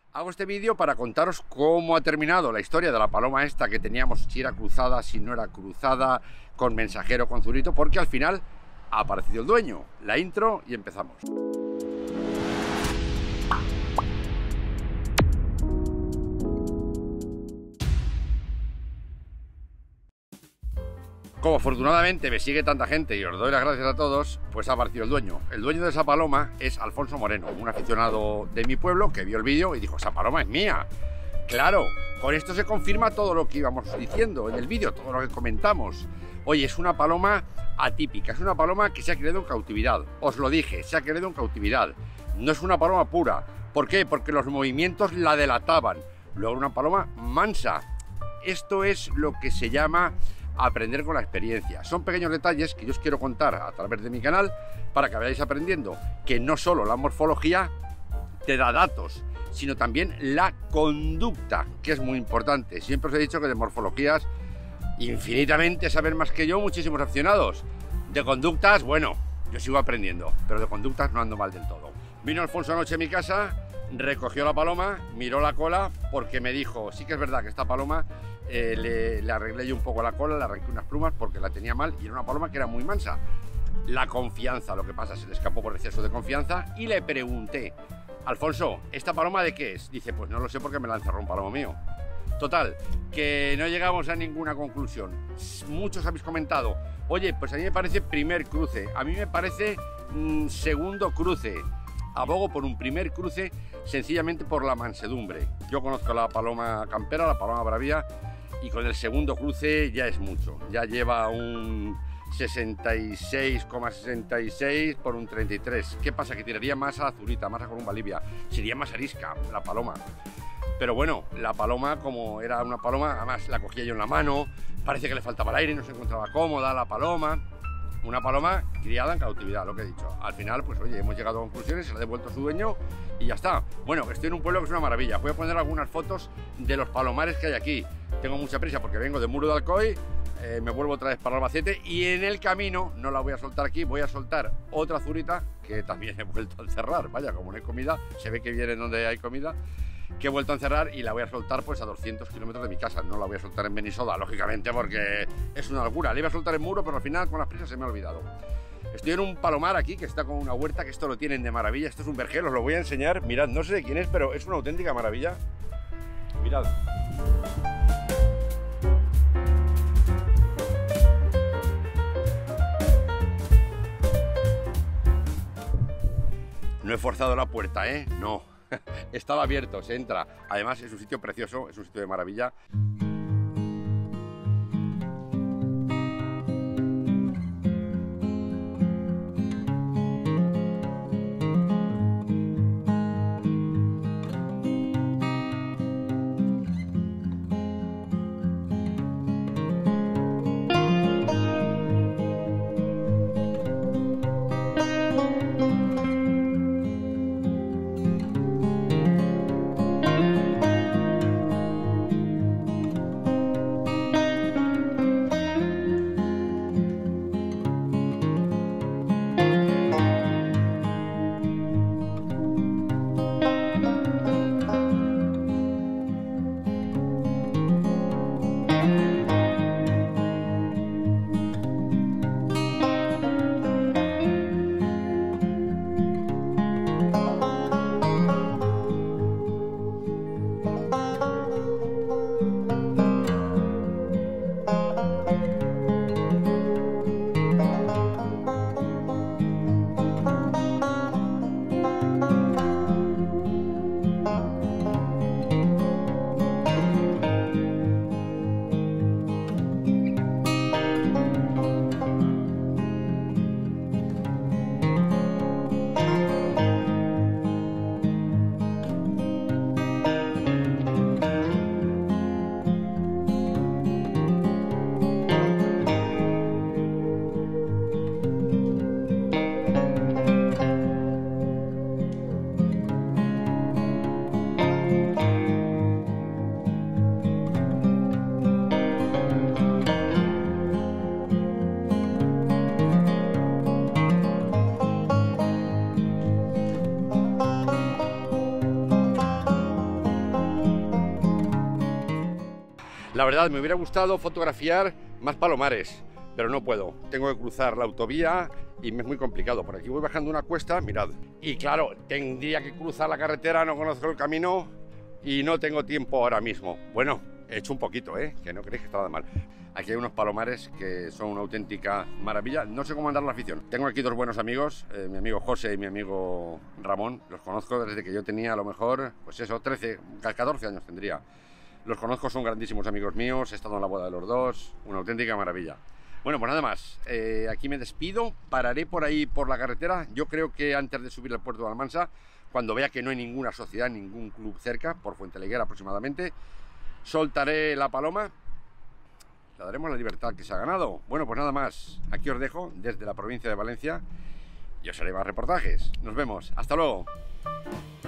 Hago este vídeo para contaros cómo ha terminado la historia de la paloma esta que teníamos, si era cruzada, si no era cruzada, con mensajero, con zurito, porque al final ha aparecido el dueño. La intro y empezamos. Como afortunadamente me sigue tanta gente y os doy las gracias a todos, pues ha aparecido el dueño. El dueño de esa paloma es Alfonso Moreno, un aficionado de mi pueblo que vio el vídeo y dijo: esa paloma es mía. Claro, con esto se confirma todo lo que íbamos diciendo en el vídeo, todo lo que comentamos. Oye, es una paloma atípica, es una paloma que se ha criado en cautividad. Os lo dije, se ha criado en cautividad. No es una paloma pura. ¿Por qué? Porque los movimientos la delataban. Luego una paloma mansa. Esto es lo que se llama aprender con la experiencia. Son pequeños detalles que yo os quiero contar a través de mi canal para que vayáis aprendiendo que no solo la morfología te da datos, sino también la conducta, que es muy importante. Siempre os he dicho que de morfologías infinitamente saben más que yo muchísimos aficionados. De conductas, bueno, yo sigo aprendiendo, pero de conductas no ando mal del todo. Vino Alfonso anoche a mi casa, recogió la paloma, miró la cola, porque me dijo: sí que es verdad que esta paloma le arreglé yo un poco la cola, le arranqué unas plumas porque la tenía mal y era una paloma que era muy mansa. La confianza, lo que pasa, se le escapó por exceso de confianza y le pregunté: Alfonso, ¿esta paloma de qué es? Dice: pues no lo sé porque me la encerró un palomo mío. Total, que no llegamos a ninguna conclusión. Muchos habéis comentado: oye, pues a mí me parece primer cruce, a mí me parece segundo cruce. Abogo por un primer cruce sencillamente por la mansedumbre. Yo conozco la paloma campera, la paloma bravía, y con el segundo cruce ya es mucho. Ya lleva un 66,66 por un 33. ¿Qué pasa? Que tiraría más a la zurita, más a Columba Libia. Sería más arisca la paloma. Pero bueno, la paloma, como era una paloma, además la cogía yo en la mano, parece que le faltaba el aire, no se encontraba cómoda la paloma. Una paloma criada en cautividad, lo que he dicho. Al final, pues oye, hemos llegado a conclusiones, se la ha devuelto a su dueño y ya está. Bueno, estoy en un pueblo que es una maravilla. Voy a poner algunas fotos de los palomares que hay aquí. Tengo mucha prisa porque vengo de Muro de Alcoy, me vuelvo otra vez para Albacete y en el camino, no la voy a soltar aquí, voy a soltar otra zurita que también he vuelto a encerrar. Vaya, como no hay comida, se ve que viene donde hay comida, que he vuelto a encerrar y la voy a soltar pues a 200 kilómetros de mi casa. No la voy a soltar en Benissoda, lógicamente, porque es una locura. La iba a soltar en Muro, pero al final con las prisas se me ha olvidado. Estoy en un palomar aquí que está con una huerta, que esto lo tienen de maravilla. Esto es un vergel, os lo voy a enseñar. Mirad, no sé de quién es, pero es una auténtica maravilla. Mirad. No he forzado la puerta, ¿eh? No. Estaba abierto, se entra. Además es un sitio precioso, es un sitio de maravilla. La verdad, me hubiera gustado fotografiar más palomares, pero no puedo. Tengo que cruzar la autovía y me es muy complicado. Por aquí voy bajando una cuesta, mirad. Y claro, tendría que cruzar la carretera, no conozco el camino y no tengo tiempo ahora mismo. Bueno, he hecho un poquito, que no creéis que está nada mal. Aquí hay unos palomares que son una auténtica maravilla. No sé cómo andar la afición. Tengo aquí dos buenos amigos, mi amigo José y mi amigo Ramón. Los conozco desde que yo tenía a lo mejor, pues eso, 13, 14 años tendría. Los conozco, son grandísimos amigos míos, he estado en la boda de los dos, una auténtica maravilla. Bueno, pues nada más, aquí me despido, pararé por ahí por la carretera. Yo creo que antes de subir al puerto de Almansa, cuando vea que no hay ninguna sociedad, ningún club cerca, por Fuenteleguera aproximadamente, soltaré la paloma. Le daremos la libertad que se ha ganado. Bueno, pues nada más, aquí os dejo desde la provincia de Valencia y os haré más reportajes. Nos vemos, hasta luego.